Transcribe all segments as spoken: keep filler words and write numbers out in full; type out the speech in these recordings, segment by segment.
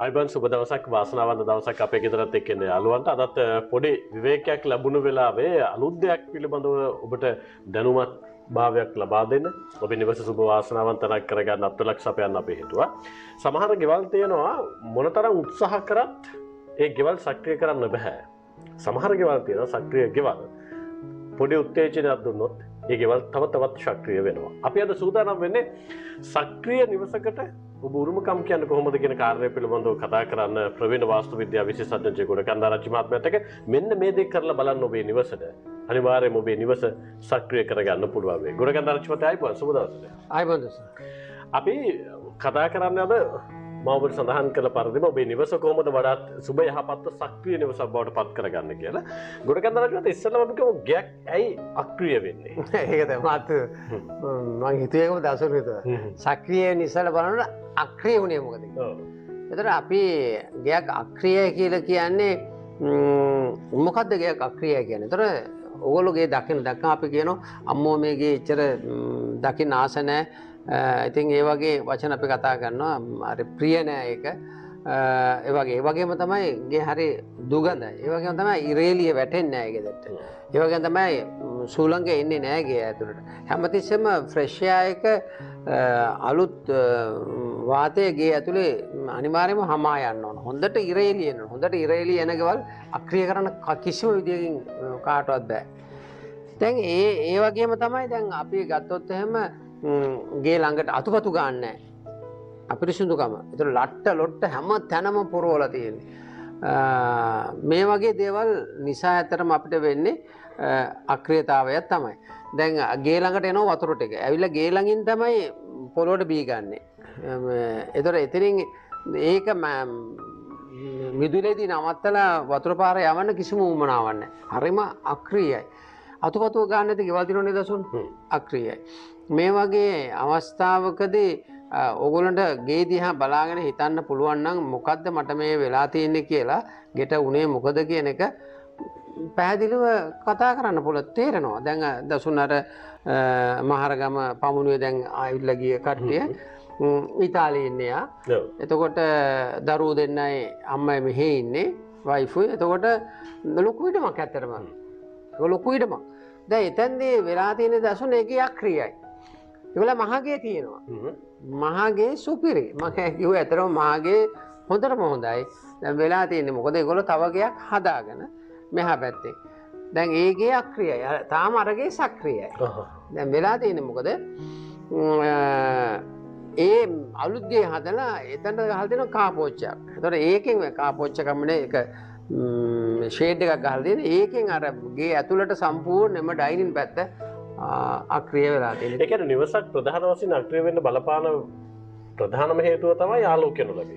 අයිබන් සුබ දවසක් වාසනාවන්ත දවසක් අපේ ගෙදරත් එක්ක ඉන්න යාළුවන්ට අදත් පොඩි විවේකයක් ලැබුණු වෙලාවේ අලුත් දෙයක් පිළිබඳව ඔබට දැනුමත් භාවයක් ලබා දෙන්න ඔබේ නිවස සුබ වාසනාවන්තයක් කරගන්න අත්ලක් සපයන්න අපි හිතුවා. සමහර ගෙවල් තියෙනවා මොනතරම් උත්සාහ කරත් ඒ ගෙවල් සක්‍රිය කරන්න බෑ. සමහර ගෙවල් තියෙනවා සක්‍රිය ගෙවල්. පොඩි උත්තේජනයක් දුන්නොත් ඒ ගෙවල් තව තවත් සක්‍රිය වෙනවා. අපි අද සූදානම් වෙන්නේ සක්‍රිය නිවසකට ඔබ උරුමකම් කියන්නේ කොහොමද කියන කාර්යය පිළිබඳව කතා කරන්න ප්‍රවීණ වාස්තු විද්‍යා විශේෂඥ ජෙගොඩ කන්දාරච්චි මහත්මයාත් එක්ක මෙන්න මේ දේ කරලා බලන්න ඔබේ නිවසට අනිවාර්යයෙන්ම ඔබේ නිවස සක්‍රිය කරගන්න පුළුවන් වෙයි. ගොඩ කන්දාරච්චි මහත්මයා ආයිබෝන් සුබ දවසක්. ආයිබෝන්. අපි කතා කරන්නේ අද මම ඔබට සඳහන් කළ පරිදිම ඔබේ නිවස කොහොමද වඩාත් සුබ යහපත්ව සක්‍රිය නිවසක් බවට පත් කරගන්න කියලා. ගොඩ කන්දාරච්චි මහත්මයා ඉස්සෙල්ලාම අපි කියමු ගයක් ඇයි අක්‍රිය වෙන්නේ? ඒක තමයි මාත් මම හිතුවේ ඒකම දවසක් හිතුවා. සක්‍රිය නිසල බලනකොට අක්‍රිය වුණේ මොකද කියලා. එතකොට අපි ගයක් අක්‍රිය කියලා කියන්නේ මොකද්ද ගයක් අක්‍රිය කියන්නේ? එතකොට ඕගොල්ලෝ ගේ දකින්න දැක්කම අපි කියනවා අම්මෝ මේ ගේ එච්චර දකින්න ආස නැහැ. ඉතින් ඒ වගේ වචන අපි කතා කරනවා හරි ප්‍රිය නෑ ඒක. ඒ වගේ ඒ වගේම තමයි ගේ හරි දුගඳයි. ඒ වගේම තමයි ඉරේලිය වැටෙන්නේ නෑ ගෙදරට. ඒ වගේම තමයි සූලංගේ ඉන්නේ නෑ ගේ ඇතුළට. හැමතිස්සෙම ෆ්‍රෙෂ් එයාර් එක අලුත් වාතය ගේ ඇතුලේ අනිවාර්යයෙන්ම හමා යන්න ඕන. හොඳට ඉරේලිය එන්න. හොඳට ඉරේලිය එන ගෙවල් අක්‍රිය කරන්න කිසිම විදියකින් කාටවත් බෑ. දැන් ඒ ඒ වගේම තමයි දැන් අපි ගත්තොත් එහෙම ගේ ළඟට අතුපතු ගන්න නැහැ. අපිරිසුදුකම. ඒතර ලට්ට ලොට්ට හැම තැනම පුරවලා තියෙන්නේ. මේ වගේ දේවල් නිසා ඇත්තටම අපිට වෙන්නේ අක්‍රියතාවයක් තමයි. දැන් ගේ ළඟට එනවා වතුර ටික. ඇවිල්ලා ගේ ළඟින් තමයි පොළොවට බී ගන්නෙ. ඒතර එතනින් ඒක මිදුලේදී නවත්තලා වතුර පාර යවන්න කිසිම උවමනාවක් නැහැ. හරිම අක්‍රියයි. අතුපතු ගන්න නැති ගෙවල් දිනෝනේ දසුන් අක්‍රියයි. මේ වගේ අවස්ථාවකදී ඕගොල්ලන්ට ගේ දිහා බලාගෙන හිතන්න පුළුවන් නම් මොකද්ද මට මේ වෙලා තියෙන්නේ කියලා ගෙට උනේ මොකද කියන එක පැහැදිලිව කතා කරන්න පුළුවන් තේරෙනවා. දැන් දසුන් අර මහරගම පමුණුවේ දැන් ආවිල්ලා ගිය කට්ටිය ඉතාලියේ ඉන්නේ යා. එතකොට දරුවෝ දෙන්නයි අම්මයි මෙහෙ ඉන්නේ වයිෆුයි. එතකොට ලොකු ඉඩමක් ඇත්තටම. ඒක ලොකු ඉඩමක්. දැන් එතෙන්දී වෙලා තියෙන දසුන් ඒකේ අක්‍රියයි. ඒගොල්ල මහගේ තියෙනවා. මහගේ සුපිරි. මම කිව්ව ඇතරම මහගේ හොඳටම හොඳයි. දැන් වෙලා තියෙන්නේ මොකද ඒගොල්ලෝ තව ගයක් හදාගෙන මෙහා පැත්තේ. දැන් ඒගේ අක්‍රියයි. තාම අරගේ සක්‍රියයි. දැන් වෙලා තියෙන්නේ මොකද? ඒ අලුත් ගේ හදලා එතනට ගහලා දෙන කාපෝච්චයක්. ඒතකොට ඒකෙන් කාපෝච්ච කම්මනේ ඒක ෂේඩ් එකක් ගහලා දෙන. ඒකෙන් අර ගේ ඇතුළට සම්පූර්ණයෙන්ම ඩයිනින් පැත්ත අක්‍රිය වෙලා තියෙනවා. ඒ කියන්නේ නිවසක් ප්‍රධාන වශයෙන් අක්‍රිය වෙන්න බලපාන ප්‍රධානම හේතුව තමයි ආලෝකය නොලැබීම.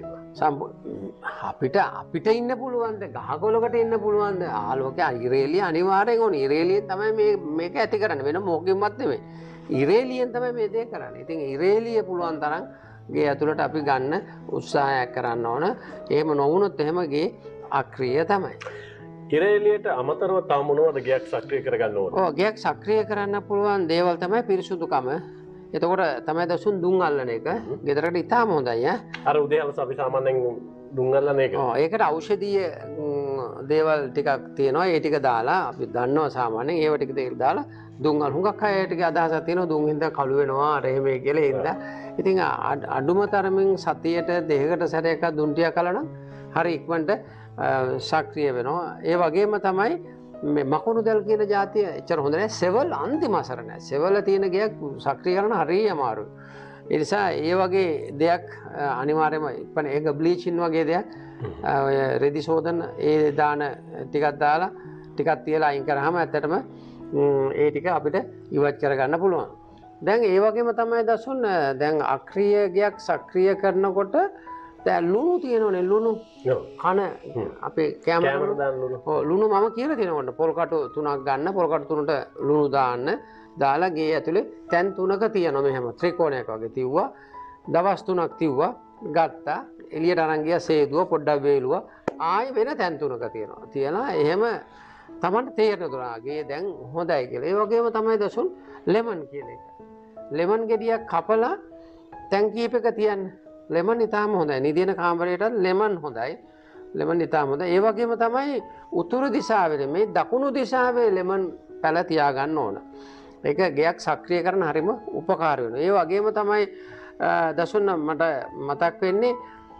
අපිට අපිට ඉන්න පුළුවන්ද? ගහකොළකට ඉන්න පුළුවන්ද? ආලෝකය ඉරේලිය අනිවාර්යෙන් ඕනේ. ඉරේලියෙන් තමයි මේ මේක ඇති කරන්නේ. වෙන මොකකින්වත් නෙමෙයි. ඉරේලියෙන් තමයි මේ දේ කරන්නේ. ඉතින් ඉරේලිය පුළුවන් තරම් ගේ ඇතුළට අපි ගන්න උත්සාහයක් කරන්න ඕන. එහෙම නොවුනොත් එහෙම ගේ අක්‍රිය තමයි. ඉරේලියට අමතරව තව මොනවද ගයක් සක්‍රිය කරගන්න ඕනේ? ඔව් ගයක් සක්‍රිය කරන්න පුළුවන් දේවල් තමයි පිරිසුදුකම. එතකොට තමයි දසුන් දුම් අල්ලන එක. ගෙදරට ඉතාම හොඳයි ඈ. අර උදේ හවස අපි සාමාන්‍යයෙන් දුම් අල්ලන එක. ඔව් ඒකට ඖෂධීය දේවල් ටිකක් තියෙනවා. ඒ ටික දාලා අපි දන්නවා සාමාන්‍යයෙන් ඒව ටික දෙක දාලා දුම් අල් හුඟක් අය ටික අදහසක් තියෙනවා දුම් හින්දා කළු වෙනවා අර එහෙම කියලා හින්දා. ඉතින් අඩුම තරමින් සතියට දෙකකට සැරයක දුම් ටිකක් අල්ලන හරි ඉක්මනට සක්‍රිය වෙනවා. ඒ වගේම තමයි මේ මකුණු දැල් කියන જાතිය එච්චර හොඳ නැහැ. සෙවල් අන්තිම අසර නැහැ. සෙවල තියෙන ගයක් සක්‍රිය කරන හරිය අමාරුයි. ඒ නිසා ඒ වගේ දෙයක් අනිවාර්යයෙන්ම ඉක්මන ඒක බ්ලීචින් වගේ දෙයක් ඔය රෙදි සෝදන ඒ දාන ටිකක් දාලා ටිකක් තියලා අයින් කරාම ඇත්තටම ඒ ටික අපිට ඉවත් කරගන්න පුළුවන්. දැන් ඒ වගේම තමයි දසුන් දැන් අක්‍රිය ගයක් සක්‍රිය කරනකොට දැන් ලුණු තියෙනවනේ ලුණු කන අපේ කැමරාවට දාන්න ලුණු. ඔව් ලුණු මම කියලා තියෙනවනේ පොල් කටු තුනක් ගන්න පොල් කටු තුනට ලුණු දාන්න දාලා ගේ ඇතුලේ තැන් තුනක තියෙනවා මෙහෙම ත්‍රිකෝණයක් වගේ තියුවා. දවස් තුනක් තියුවා ගත්තා එළියට අරන් ගියා සේදුව පොඩ්ඩක් වේලුවා ආයෙ වෙන තැන් තුනක තියෙනවා. තියලා එහෙම තමන්ට තේරෙනවා ගේ දැන් හොඳයි කියලා. ඒ වගේම තමයි දසුන් ලෙමන් කියන එක. ලෙමන් ගෙඩියක් කපලා තැන් කීපයක තියන්න. ලෙමන් ඉතාම හොඳයි. නිදින කාමරයටත් ලෙමන් හොඳයි. ලෙමන් ඉතාම හොඳයි. ඒ වගේම තමයි උතුරු දිශාවේ මේ දකුණු දිශාවේ ලෙමන් පැල තියාගන්න ඕන. ඒක ගයක් සක්‍රිය කරන හරිම උපකාර වෙනවා. ඒ වගේම තමයි දසුන්න මට මතක් වෙන්නේ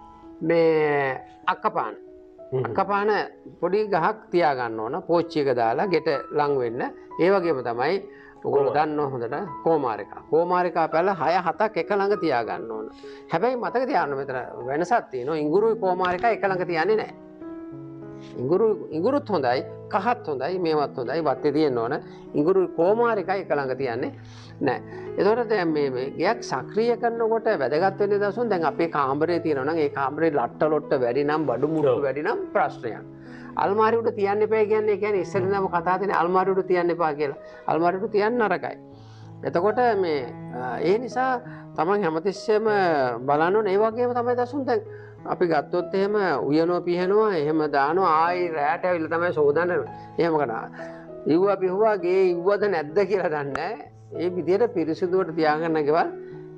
මේ අක්කපාන. අක්කපාන පොඩි ගහක් තියාගන්න ඕන. පෝච්චියක දාලා ගෙට ලං වෙන්න. ඒ වගේම තමයි ඔයගොල්ලෝ දන්නවා හොඳට කෝමාරිකා. කෝමාරිකා පැල හය හතක් එක ළඟ තියාගන්න ඕන. හැබැයි මතක තියාගන්න මෙතන වෙනසක් තියෙනවා. ඉඟුරුයි කෝමාරිකා එක ළඟ තියන්නේ නැහැ. ඉඟුරු ඉඟුරුත් හොඳයි, කහත් හොඳයි, මේවත් හොඳයි, වත්තේ තියෙන්න ඕන. ඉඟුරුයි කෝමාරිකා එක ළඟ තියන්නේ නැහැ. ඒතකොට දැන් මේ මේ ගයක් සක්‍රිය කරනකොට වැදගත් වෙන්නේ දවසොන් දැන් අපේ කාමරේ තියෙනවා නම් ඒ කාමරේ ලට්ට ලොට්ට වැඩි නම් බඩු මුට්ටු වැඩි නම් ප්‍රශ්නයක්. අල්මාරි උඩ තියන්න එපා කියන්නේ ඒ කියන්නේ ඉස්සෙල්ලා ඉඳන්ම කතා තියෙන අල්මාරි උඩ තියන්න එපා කියලා. අල්මාරි උඩ තියන්න නරකයි. එතකොට මේ ඒ නිසා තමන් හැමතිස්සෙම බලන්න ඕනේ. ඒ වගේම තමයි දසුන් දැන් අපි ගත්තොත් එහෙම උයනවා පිහනවා එහෙම දානවා ආයි රැට ඇවිල්ලා තමයි සෝදන්නේ. එහෙම කරනවා. ඉව්වා පිහුවා ගේ ඉව්වද නැද්ද කියලා දන්නේ නැහැ. ඒ විදිහට පිරිසිදුවට තියාගන්න ගෙවල්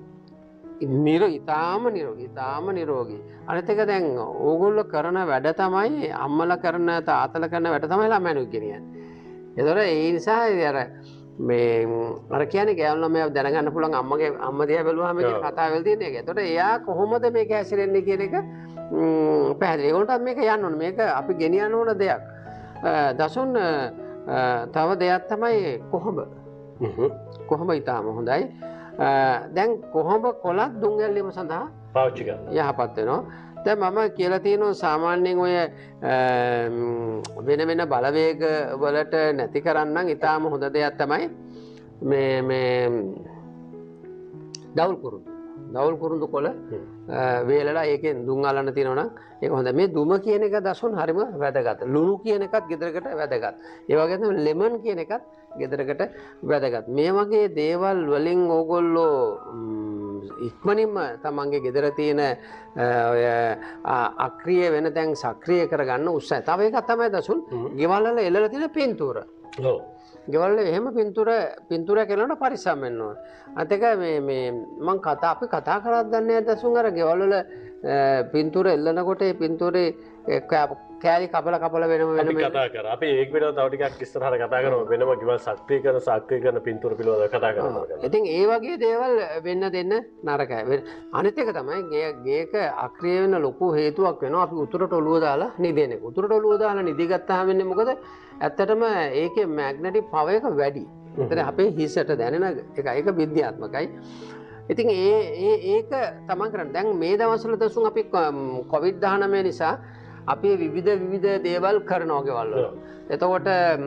නිරෝගී ඉතාම නිරෝගී ඉතාම නිරෝගී. අනිත් එක දැන් ඕගොල්ලෝ කරන වැඩ තමයි අම්මලා කරන තාත්තලා කරන වැඩ තමයි ළමයිනු කියන්නේ. ඒතොර ඒ නිසා අර මේ අර කියන්නේ ගෑනු ළමයා දැනගන්න පුළුවන් අම්මගේ අම්ම දිහා බැලුවාම මේක කතාවල් තියෙන එක. ඒතොර එයා කොහොමද මේක ඇසිරෙන්නේ කියන එක පැහැදිලි. ඒගොල්ලන්ට මේක යන්න ඕනේ. මේක අපි ගෙනියන්න ඕන දෙයක්. දසුන් තව දෙයක් තමයි කොහොඹ. කොහොඹ ඉතාම හොඳයි. දැන් කොහොඹ කොලත් දුම් ඇල්ලීම සඳහා පාවිච්චි කරනවා. යහපත් වෙනවා. දැන් මම කියලා තියෙනවා සාමාන්‍යයෙන් ඔය වෙන වෙන බලවේග වලට නැති කරන්නම් ඉතාම හොඳ දෙයක් තමයි මේ මේ දවුල් කුරුඳු. දවුල් කුරුඳු කොළ වේලලා ඒකෙන් දුම් අලන්න තියෙනවා නම් ඒක හොඳයි. මේ දුම කියන එක දසුන් හරිම වැදගත්. ලුණු කියන එකත් ගෙදරකට වැදගත්. ඒ වගේම ලෙමන් කියන එකත් ගෙදරකට වැදගත්. මේ වගේ දේවල් වලින් ඕගොල්ලෝ ඉක්මනින්ම තමන්ගේ ගෙදර තියෙන ඔය අක්‍රිය වෙන තැන් සක්‍රිය කරගන්න උත්සාහය. තව එකක් තමයි දසුන් ගෙවල් වල එළලා තියෙන පින්තූර. ඔව්. ගෙවල් වල එහෙම පින්තූර පින්තූර කෙලනට පරිස්සම් වෙන්න ඕන. අත් එක මේ මේ මම කතා අපි කතා කරද්දී දන්නේ නැහැ දසුන් අර ගෙවල් වල පින්තූර එල්ලනකොට ඒ පින්තූරේ කෑලි කපල කපල වෙනම වෙනම අපි කතා කරා. අපි ඒක විතර තව ටිකක් ඉස්සරහට කතා කරමු. වෙනම ගෙවල් සක්‍රිය කරන සක්‍රිය කරන පින්තූර පිළිබඳව කතා කරමු. ඉතින් ඒ වගේ දේවල් වෙන්න දෙන්න නරකයි. අනිත් එක තමයි ගේක අක්‍රිය වෙන ලොකු හේතුවක් වෙනවා අපි උතුරට ඔළුව දාලා නිදින එක. උතුරට ඔළුව දාලා නිදි ගත්තාම වෙන්නේ මොකද? ඇත්තටම ඒකේ මැග්නටික් පවර් එක වැඩි. ඒතර අපේ හිසට දැනෙන එක ඒක විද්‍යාත්මකයි. ඉතින් ඒ ඒ ඒක තමයි කරන්නේ. දැන් මේ දවස්වල දසුන් අපි කොවිඩ් දහනවය නිසා අපි විවිධ විවිධ දේවල් කරනවා ගෙවල් වල. එතකොට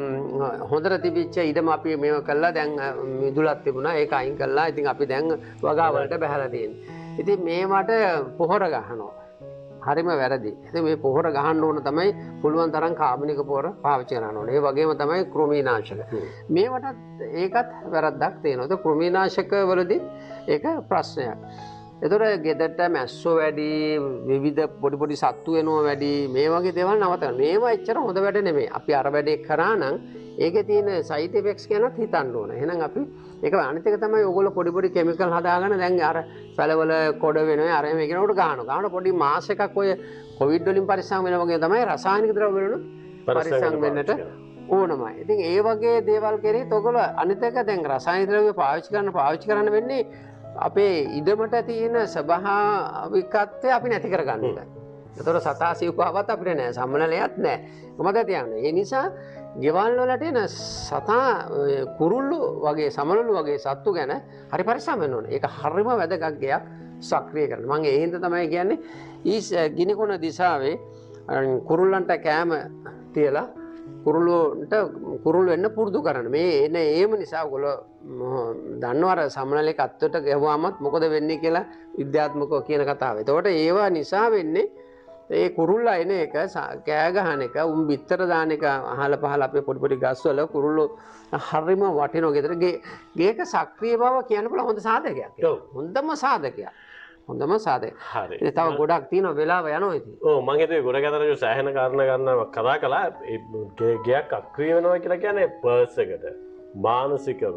හොඳට තිබිච්ච ඉඩම අපි මේව කළා දැන් මිදුලක් තිබුණා ඒක අයින් කළා. ඉතින් අපි දැන් වගාවලට බහැලා තියෙන්නේ. ඉතින් මේවට පොහොර ගහනවා. හරිම වැරදි. ඉතින් මේ පොහොර ගහන්න ඕන තමයි පුළුවන් තරම් කාබනික පොහොර පාවිච්චි කරන්න ඕනේ. ඒ වගේම තමයි කෘමිනාශක. මේවටත් ඒකත් වැරද්දක් තියෙනවා. ඒක කෘමිනාශක වලදී ඒක ප්‍රශ්නයක්. එතකොට ගෙදරට මැස්සෝ වැඩි විවිධ පොඩි පොඩි සත්තු වෙනවා වැඩි මේ වගේ දේවල් නවත්තන්න. මේවා එච්චර හොඳ වැඩ නෙමෙයි. අපි අර වැඩේ කරා නම් ඒකේ තියෙන සයිඩ් ඉෆෙක්ට්ස් ගැනත් හිතන්න ඕන. එහෙනම් අපි ඒක අනිත් එක තමයි ඕගොල්ලෝ පොඩි පොඩි කිමිකල් හදාගෙන දැන් අර පැලවල කොඩ වෙනවා අර මේ කෙනෙකුට ගහනවා. ගහන පොඩි මාස එකක් ඔය කොවිඩ් වලින් පරිස්සම් වෙන වගේ තමයි රසායනික ද්‍රව්‍ය වලින් පරිස්සම් වෙන්නට ඕනමයි. ඉතින් ඒ වගේ දේවල් කෙරෙහිත් ඔයගොල්ලෝ අනිත් එක දැන් රසායනික ද්‍රව්‍ය පාවිච්චි කරන පාවිච්චි කරන්න වෙන්නේ අපේ ඉඩමට තියෙන ස්වභාවිකත්වය අපි නැති කරගන්න එක. ඒතර සතා සිව්පාවත් අපිට නෑ සම්මනලයක් නෑ. කොහොමද තියන්නේ? ඒ නිසා ගෙවල් වලට එන සතා කුරුල්ලු වගේ සමනලු වගේ සත්තු ගැන හරි පරිස්සම් වෙන්න ඕනේ. ඒක හරිම වැදගත් ගයක් සක්‍රිය කරන්න. මම ඒ හින්දා තමයි කියන්නේ ඊ ගිනිකොන දිශාවේ කුරුල්ලන්ට කෑම තියලා කුරුල්ලන්ට කුරුල්ල වෙන්න පුරුදු කරන්න. මේ එන ඒම නිසා ඔයගොල්ලෝ දන්නවර සමනලෙක් අත්තට ගැහුවාමත් මොකද වෙන්නේ කියලා විද්‍යාත්මකව කියන කතාව. එතකොට ඒවා නිසා වෙන්නේ ඒ කුරුල්ලා එන එක කෑ ගහන එක උන් බිත්තර දාන එක අහල පහල අපේ පොඩි පොඩි ගස් වල කුරුල්ලෝ හරිම වටිනවා. ගෙදර ගේක සක්‍රිය බව කියන්න පුළුවන් හොඳ සාධකයක්. හොඳම සාධකයක්. හොඳම සාධකයක්. හරි. ඒ තව ගොඩක් තියෙනවා වෙලාව යනවා ඉතින්. ඔව් මම හිතුවේ ගොඩ ගැතර සෑහෙන කාරණා ගන්නවා කතා කළා. ඒ ගයක් අක්‍රිය වෙනවා කියලා කියන්නේ පර්ස් එකට මානසිකව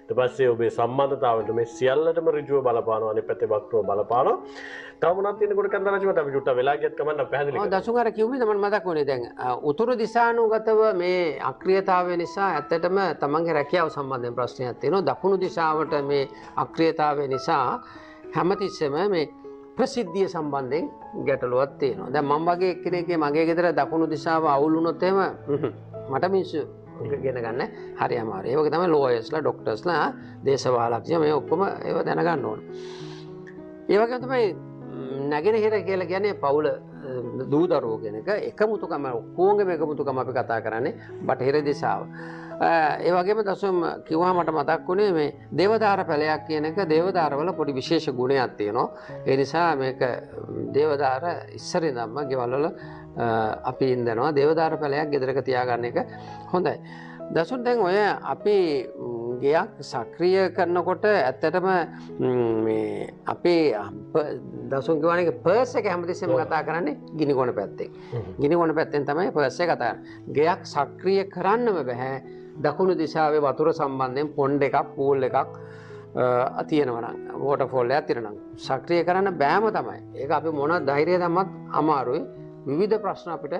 ඊට පස්සේ ඔබේ සම්බන්ධතාවලට මේ සියල්ලටම ඍජුව බලපානවා අනිත් පැත්තේ වක්‍රව බලපානවා. තව මොනවද තියෙන කොට කන්දරාජ මට අපි චුට්ටක් වෙලා ගියත් කමන්න පැහැදිලි කරන්න. ඔව් දසුන් අර කිව්වේ මම මතක් වුණේ දැන් උතුරු දිශානුගතව මේ අක්‍රියතාවය නිසා ඇත්තටම තමන්ගේ රැකියාව සම්බන්ධයෙන් ප්‍රශ්නයක් තියෙනවා. දකුණු දිශාවට මේ අක්‍රියතාවය නිසා හැමතිස්සෙම මේ ප්‍රසිද්ධිය සම්බන්ධයෙන් ගැටලුවක් තියෙනවා. දැන් මම වගේ කෙනෙක්ගේ මගේ ගෙදර දකුණු දිශාව අවුල් වුණොත් එහෙම මට මිනිස්සු ගෙන ගන්න හරි අමාරුයි. ඒ වගේ තමයි ලෝයර්ස්ලා, ડોක්ටර්ස්ලා, දේශපාලඥයෝ මේ ඔක්කොම ඒව දැනගන්න ඕන. ඒ වගේම තමයි නැගෙනහිර කියලා කියන්නේ පවුල දූ දරුවෝ කියන එක එකමුතුකම ඔක්කොංගෙම එකමුතුකම අපි කතා කරන්නේ බටහිර දිශාව. ඒ වගේම දසුම් කිව්වා මට මතක් වුණේ මේ දේවදාර පැලයක් කියන එක දේවදාරවල පොඩි විශේෂ ගුණයක් තියෙනවා. ඒ නිසා මේක දේවදාර ඉස්සර ඉඳන්ම ගෙවල් වල අපි ඉඳනවා දේවදාර පැලයක් ගෙදරක තියාගන්න එක හොඳයි. දසුන් දැන් ඔය අපි ගෙයක් සක්‍රිය කරනකොට ඇත්තටම මේ අපේ දසුන් කියවනේ පර්ස් එක හැමතිස්සෙම කතා කරන්නේ ගිනිගොන පැත්තෙන්. ගිනිගොන පැත්තෙන් තමයි පර්ස් එක කතා කරන්නේ. ගෙයක් සක්‍රිය කරන්නම බෑ දකුණු දිශාවේ වතුර සම්බන්ධයෙන් පොන්ඩ් එකක් පූල් එකක් තියෙනවා නම් වෝටර්ෆෝල් එකක් තියෙනවා නම් සක්‍රිය කරන්න බෑම තමයි. ඒක අපි මොන ධෛර්යය දැම්මත් අමාරුයි. විවිධ ප්‍රශ්න අපිට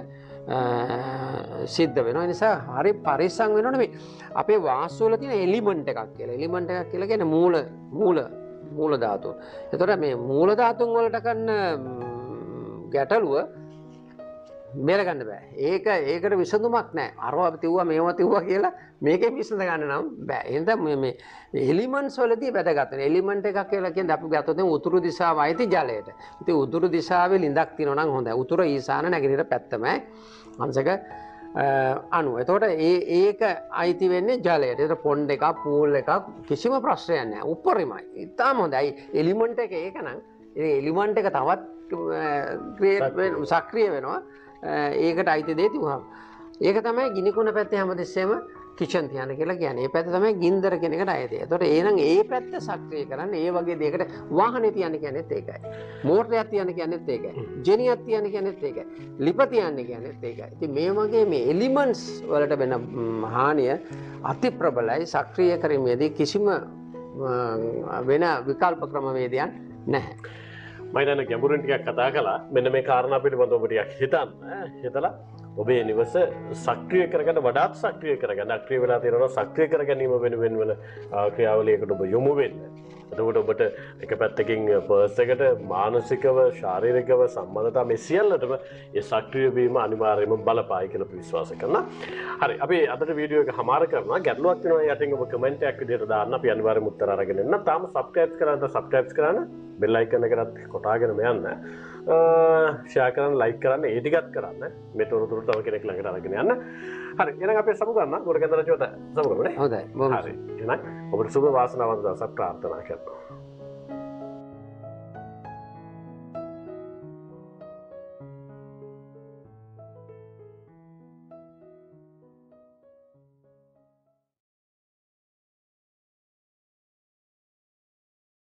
සිද්ධ වෙනවා. ඒ නිසා හරි පරිස්සම් වෙන්න ඕනේ මේ අපේ වාස්තු වල තියෙන එලිමන්ට් එකක් කියලා. එලිමන්ට් එකක් කියලා කියන්නේ මූල මූල මූල ධාතුන්. එතකොට මේ මූල ධාතුන් වලට කරන ගැටලුව බේරගන්න බෑ. ඒක ඒකට විසඳුමක් නැහැ. අරව තිව්වා මේවා තිව්වා කියලා මේකේ විසඳ ගන්න නම් බෑ. එහෙනම් මේ මේ එලිමන්ට්ස් වලදී වැදගත් වෙන එලිමන්ට් එකක් කියලා කියන්නේ අපි ගත්තොත් උතුරු දිශාව අයිති ජලයට. ඉතින් උතුරු දිශාවේ ලිඳක් තියෙනවා නම් හොඳයි. උතුර ඊශාන නැගෙනහිර පැත්තමයි. අංශක අණු. එතකොට ඒ ඒක අයිති වෙන්නේ ජලයට. ඒතර පොන්ඩ් එකක් පූල් එකක් කිසිම ප්‍රශ්නයක් නැහැ. උඩරිමයි. ඉතාලම හොඳයි. එලිමන්ට් එක ඒක නම් ඉතින් එලිමන්ට් එක තවත් සක්‍රිය වෙනවා. ඒකට අයිති දේ තිබුණා. ඒක තමයි ගිනිකුණ පැත්තේ හැමදෙස්සෙම කිචන් තියන කියලා කියන්නේ. ඒ පැත්ත තමයි ගින්දර කියන එකට අයිති. ඒතකොට එහෙනම් ඒ පැත්ත සක්‍රිය කරන්න ඒ වගේ දෙයකට වාහනේ තියන්න කියන්නේත් ඒකයි. මෝටරයක් තියන්න කියන්නේත් ඒකයි. ජෙනියක් තියන්න කියන්නේත් ඒකයි. ලිප තියන්න කියන්නේත් ඒකයි. ඉතින් මේ වගේ මේ එලිමන්ට්ස් වලට වෙන හානිය අති ප්‍රබලයි. සක්‍රිය කිරීමේදී කිසිම වෙන විකල්ප ක්‍රමවේදයන් නැහැ. මම දැන් ගැඹුරින් ටිකක් කතා කළා. මෙන්න මේ කාරණා පිළිබඳව ඔබ ටිකක් හිතන්න. හිතලා ඔබේ නිවස සක්‍රිය කරගන්න වඩාත් සක්‍රිය කරගන්න අක්‍රිය වෙලා තියෙනවා සක්‍රිය කර ගැනීම වෙනුවෙන් වෙන ක්‍රියාවලියකට ඔබ යොමු වෙන්න. එතකොට ඔබට එක පැත්තකින් පර්ස් එකට මානසිකව ශාරීරිකව සම්බන්ධතා මේ සියල්ලටම ඒ සක්‍රිය වීම අනිවාර්යයෙන්ම බලපායි කියලා අපි විශ්වාස කරනවා. හරි අපි අදට වීඩියෝ එක හමාර කරනවා. ගැටලුවක් තියෙනවා යටින් ඔබ කමෙන්ට් එකක් විදිහට දාන්න. අපි අනිවාර්යයෙන්ම උත්තර අරගෙන එන්න. තාම සබ්ස්ක්‍රයිබ් කරන්න සබ්ස්ක්‍රයිබ් කරන්න බෙල් අයිකන් එකත් කොටාගෙන යන්න. ෂෙයා කරන්න ලයික් කරන්න ඒ ටිකත් කරන්න. මේ තොරතුරු තව කෙනෙක් ළඟට අරගෙන යන්න. හරි එහෙනම් අපි සමු ගන්න. ගොඩ කන්දරාජ සමු ගමු නේ. හොඳයි. හරි එහෙනම් ඔබට සුබ වාසනාවන්ත දවසක් ප්‍රාර්ථනා කරනවා.